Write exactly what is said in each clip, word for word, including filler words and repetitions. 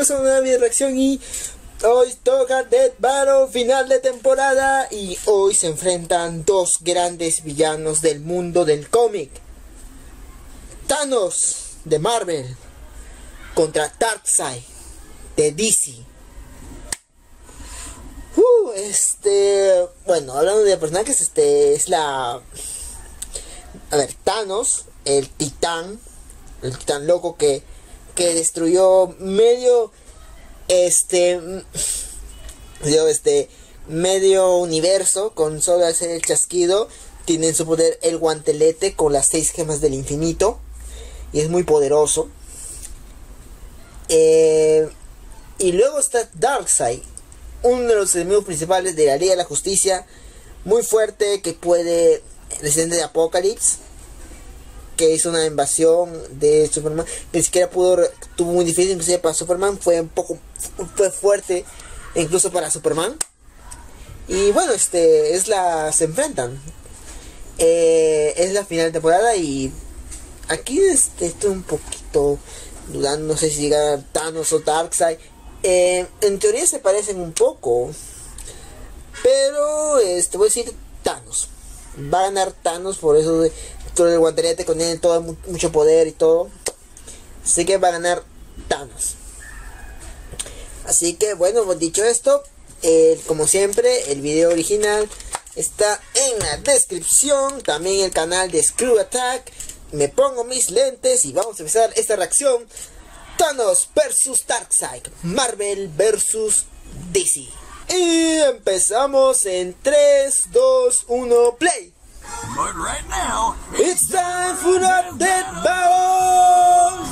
bienvenidos a una nueva video reacción y hoy toca Death Battle final de temporada y hoy se enfrentan dos grandes villanos del mundo del cómic. Thanos de Marvel contra Darkseid de D C. Uh, este, bueno, hablando de personajes, este es la... A ver, Thanos, el titán, el titán loco que, que destruyó medio, este, yo, este, medio universo con solo hacer el chasquido. Tiene en su poder el guantelete con las seis gemas del infinito y es muy poderoso. Eh, y luego está Darkseid, uno de los enemigos principales de la Liga de la Justicia, muy fuerte, que puede, descendiente de Apocalipsis, que hizo una invasión de Superman, que ni siquiera pudo, tuvo muy difícil inclusive para Superman, fue un poco, fue fuerte incluso para Superman. Y bueno, este, es la, se enfrentan, eh, es la final de temporada y aquí este, estoy un poquito dudando, no sé si llega Thanos o Darkseid. Eh, en teoría se parecen un poco, pero este, voy a decir Thanos. Va a ganar Thanos, por eso de, todo el guantelete contiene todo, mucho poder y todo. Así que va a ganar Thanos. Así que bueno, dicho esto, eh, como siempre, el video original está en la descripción. También el canal de Screw Attack. Me pongo mis lentes y vamos a empezar esta reacción. Thanos versus Darkseid, Marvel versus D C. Y empezamos en tres, dos, uno, play. But right now, It's time for the Death Battle!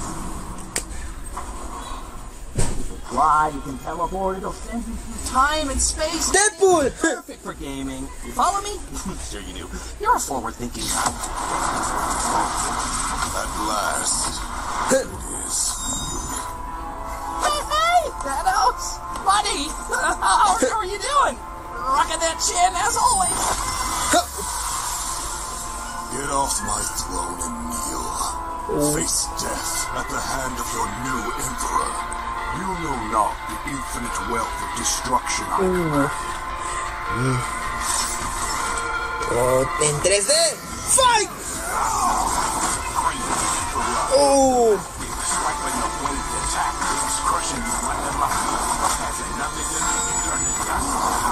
why you can teleport, it'll send you through time and space. Deadpool! Perfect for gaming. You follow me? Sure you do. You're a forward-thinking guy. At last, it is. Hey, hey, Thanos! Buddy! How are you doing? Rocking that chin as always. Get off my throne and kneel. Face death at the hand of your new emperor. You know not the infinite wealth of destruction I command. Oh, en tres D, fight! Oh! Swiping the blade attack is crushing you under my feet. Has it nothing to do with turning gas?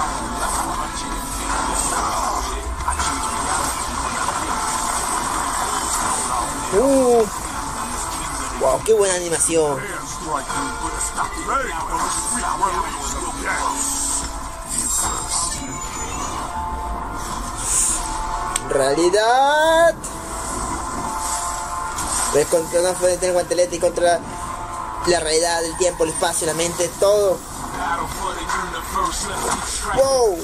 I choose reality. Uh. Wow, qué buena animación. Strike you with a stocky blade on the street where we will dance. You first. Realidad. Ves, contra una fuente del guantelete y contra la realidad, el tiempo, el espacio, la mente, todo. Wow.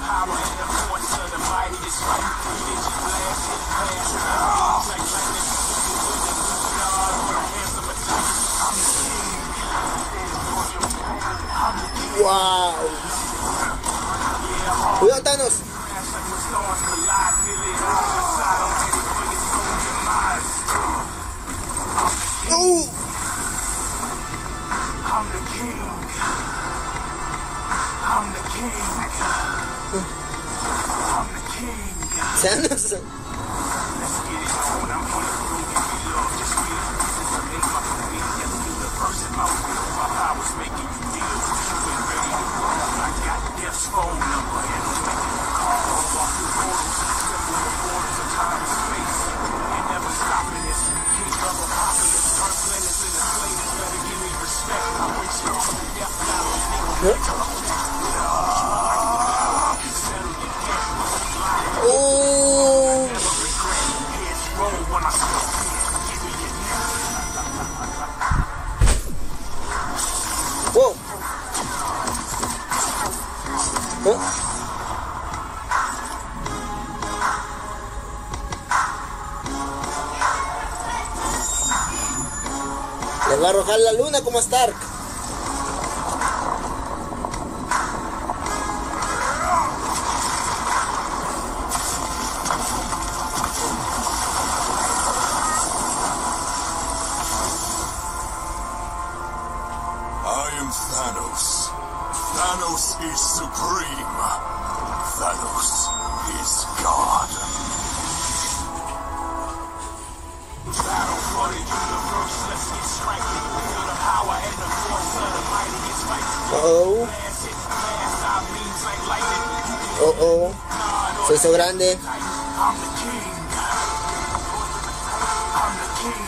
Wow. Cuidado, Thanos. Uh. I'm the king. I'm the king. I'm the king. Thanos. Let's get it on. I'm gonna go give you love. Just feel it. Since I made my career, yes, you're the person my will. My power's making you feel. You ain't ready to run. I got Death's phone number and I'm making a call. Walk through portals, simple the borders of time and space. Ain't never stopping this. King of Apocalypse, turn planets into slaves. Better give me respect. I bring strong to death battle. Oh. Wow. ¿Eh? Le va a arrojar la luna como a Stark. am Thanos. Thanos is supreme. Thanos is God. Battle for the universe, let's get strengthened. Feel the power and the force of the mightiest fight. Uh-oh. Uh-oh. Se hizo grande. I'm the king. I'm the king.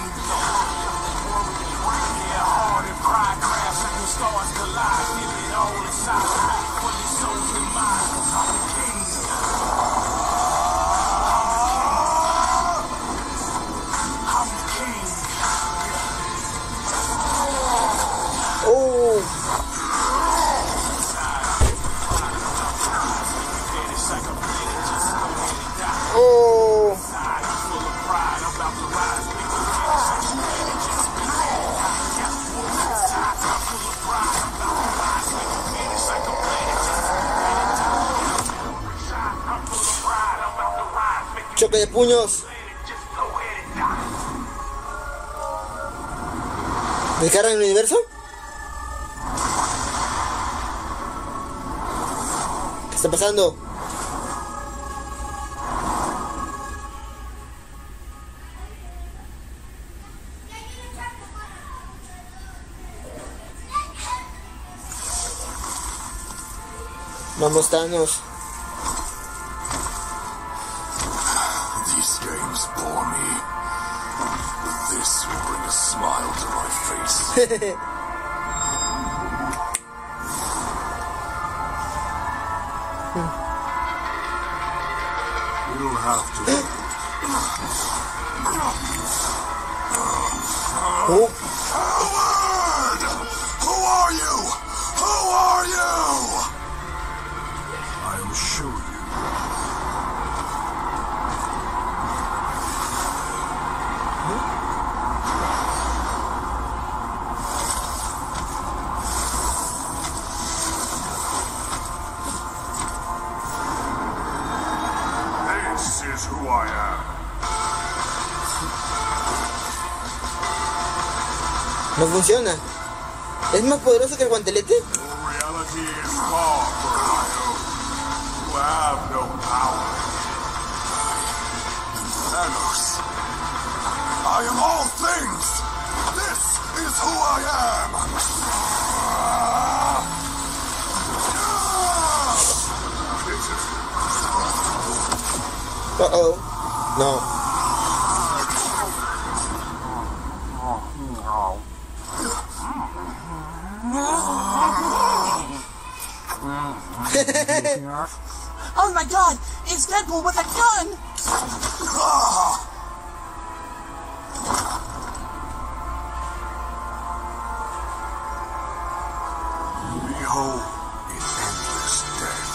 Yeah, hard and pride crash like the stars collide. Give it all inside back for your souls and minds. I'm the king. I'm the king. Oh. Oh. Choque de puños. ¿Descargan el universo? ¿Qué está pasando? Vamos, Thanos. These games bore me. This will bring a smile to my face. You don't have to. Oh. Howard! Who are you? Who are you? I'll show you. This is who I am. No funciona. ¿Es más poderoso que el guantelete? Your reality is far from my own. You have no power. I am Thanos. I am all things. This is who I am. Uh-oh. No. Oh my god, it's Deadpool with a gun! Behold in endless death.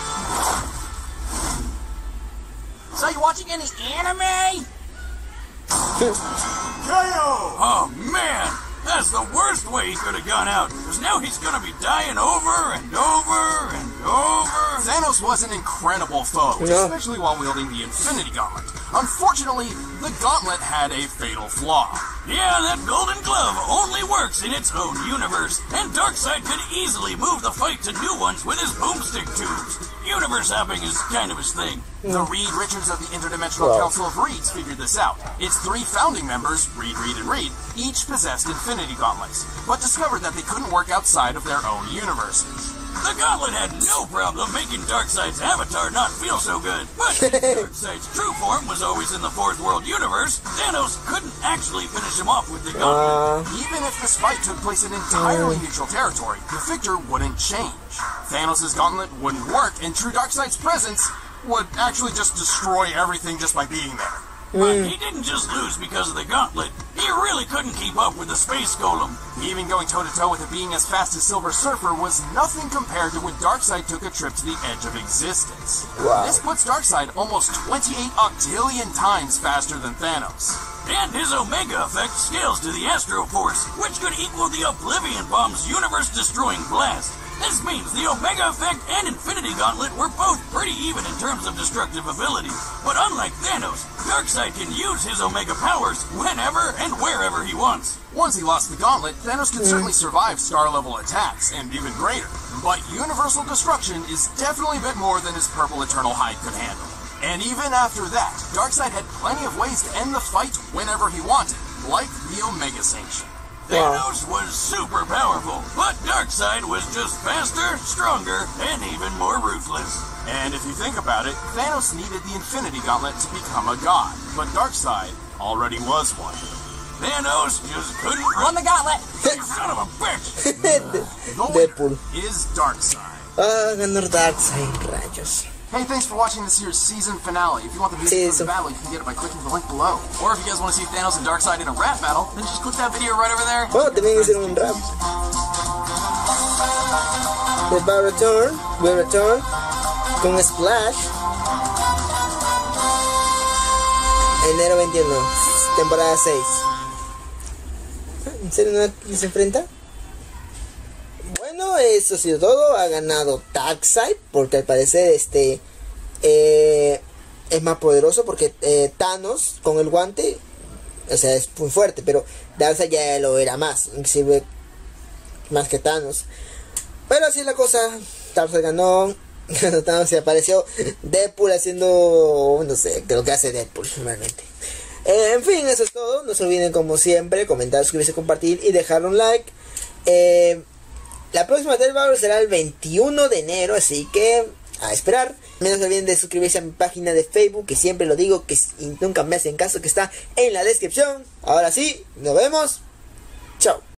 So you watching any anime? K O! Oh man, that's the worst way he could have gone out, because now he's gonna be dying over and over and over. Thanos was an incredible foe, Yeah. especially while wielding the Infinity Gauntlet. Unfortunately, the gauntlet had a fatal flaw. Yeah, that golden glove only works in its own universe, and Darkseid could easily move the fight to new ones with his boomstick tubes. Universe hopping is kind of his thing. The Reed Richards of the Interdimensional Wow. Council of Reeds figured this out. Its three founding members, Reed, Reed, and Reed, each possessed Infinity Gauntlets, but discovered that they couldn't work outside of their own universes. The gauntlet had no problem making Darkseid's avatar not feel so good, but since Darkseid's true form was always in the Fourth World universe, Thanos couldn't actually finish him off with the gauntlet. Uh, Even if this fight took place in entirely neutral territory, the victor wouldn't change. Thanos' gauntlet wouldn't work, and true Darkseid's presence would actually just destroy everything just by being there. But he didn't just lose because of the gauntlet. He really couldn't keep up with the space golem. Even going toe-to-toe with a being as fast as Silver Surfer was nothing compared to when Darkseid took a trip to the edge of existence. Wow. This puts Darkseid almost twenty-eight octillion times faster than Thanos. And his Omega effect scales to the Astro Force, which could equal the Oblivion Bomb's universe-destroying blast. This means the Omega Effect and Infinity Gauntlet were both pretty even in terms of destructive abilities. But unlike Thanos, Darkseid can use his Omega powers whenever and wherever he wants. Once he lost the gauntlet, Thanos could certainly survive star-level attacks, and even greater. But universal destruction is definitely a bit more than his purple Eternal hide could handle. And even after that, Darkseid had plenty of ways to end the fight whenever he wanted, like the Omega Sanction. Thanos was super powerful, but Darkseid was just faster, stronger, and even more ruthless. And if you think about it, Thanos needed the Infinity Gauntlet to become a god, but Darkseid already was one. Thanos just couldn't run the gauntlet. You son of a bitch! The Deadpool. winner is Darkseid. Ah, ganó Darkseid, rayos. Hey, thanks for watching this year's season finale. If you want the music for the battle, you can get it by clicking the link below. Or if you guys want to see Thanos and Darkseid in a rap battle, then just click that video right over there. Oh, también hicieron un rap. The Battle Return, will return con Splash. Enero veintiuno, temporada seis. ¿En serio no se enfrenta? Bueno, eso ha sido todo. Ha ganado Darkseid, porque al parecer este eh, es más poderoso, porque eh, Thanos con el guante, o sea, es muy fuerte, pero Darkseid ya lo era más, inclusive más que Thanos. Pero así es la cosa. Darkseid ganó. Thanos se apareció. Deadpool haciendo, no sé, creo que hace Deadpool realmente. Eh, en fin, eso es todo. No se olviden, como siempre, comentar, suscribirse, compartir y dejar un like. Eh, la próxima Death Battle será el veintiuno de enero, así que a esperar. No se olviden de suscribirse a mi página de Facebook, que siempre lo digo, que nunca me hacen caso, que está en la descripción. Ahora sí, nos vemos. Chao.